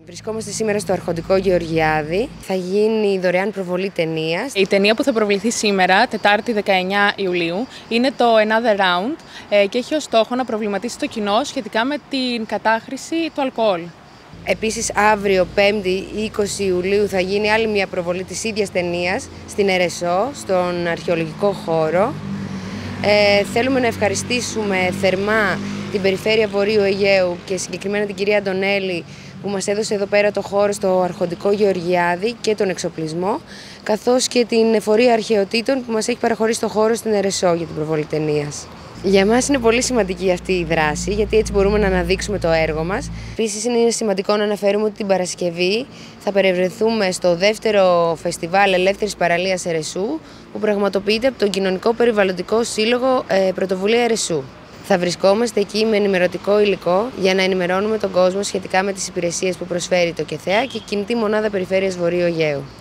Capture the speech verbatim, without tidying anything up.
Βρισκόμαστε σήμερα στο Αρχοντικό Γεωργιάδη. Θα γίνει δωρεάν προβολή ταινίας. Η ταινία που θα προβληθεί σήμερα, Τετάρτη δεκαεννέα Ιουλίου, είναι το Another Round και έχει ως στόχο να προβληματίσει το κοινό σχετικά με την κατάχρηση του αλκοόλ. Επίσης, αύριο, Πέμπτη είκοσι Ιουλίου, θα γίνει άλλη μια προβολή της ίδιας ταινίας στην Ερεσό, στον αρχαιολογικό χώρο. Ε, θέλουμε να ευχαριστήσουμε θερμά την Περιφέρεια Βορείου Αιγαίου και συγκεκριμένα την κυρία Αντωνέλη που μας έδωσε εδώ πέρα το χώρο στο Αρχοντικό Γεωργιάδη και τον εξοπλισμό, καθώς και την Εφορία Αρχαιοτήτων που μας έχει παραχωρήσει το χώρο στην Ερεσό για την προβολή ταινίας. Για μας είναι πολύ σημαντική αυτή η δράση, γιατί έτσι μπορούμε να αναδείξουμε το έργο μας. Επίσης, είναι σημαντικό να αναφέρουμε ότι την Παρασκευή θα παρευρεθούμε στο δεύτερο φεστιβάλ Ελεύθερης Παραλίας Ερεσού, που πραγματοποιείται από τον Κοινωνικό Περιβαλλοντικό Σύλλογο ε, Πρωτοβουλία Ερεσού. Θα βρισκόμαστε εκεί με ενημερωτικό υλικό για να ενημερώνουμε τον κόσμο σχετικά με τις υπηρεσίες που προσφέρει το ΚΕΘΕΑ και η Κινητή Μονάδα Περιφέρειας Βορείου Αιγαίου.